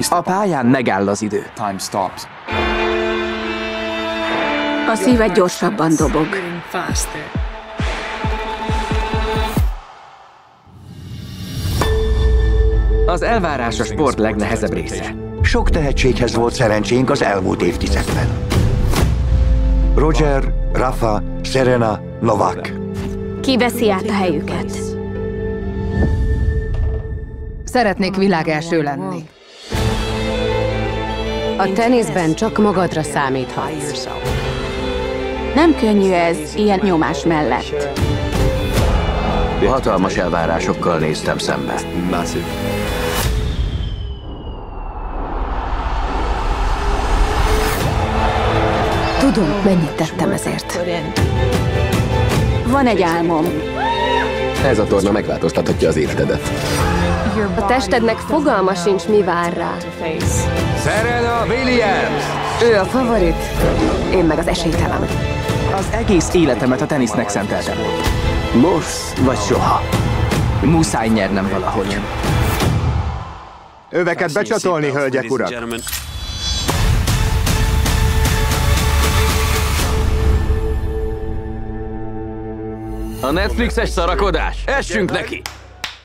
A pályán megáll az idő. A szíved gyorsabban dobog. Az elvárás a sport legnehezebb része. Sok tehetséghez volt szerencsénk az elmúlt évtizedben. Roger, Rafa, Serena, Novak. Ki veszi át a helyüket? Szeretnék világelső lenni. A teniszben csak magadra számíthatsz. Nem könnyű ez ilyen nyomás mellett. Hatalmas elvárásokkal néztem szembe. Tudom, mennyit tettem ezért. Van egy álmom. Ez a torna megváltoztathatja az életedet. A testednek fogalma sincs, mi vár rá. Serena Williams! Ő a favorit, én meg az esélytelen. Az egész életemet a tenisznek szenteltem. Most vagy soha. Muszáj nyernem valahogy. Öveket becsatolni, hölgyek, urak! A Netflixes szarakodás? Essünk neki!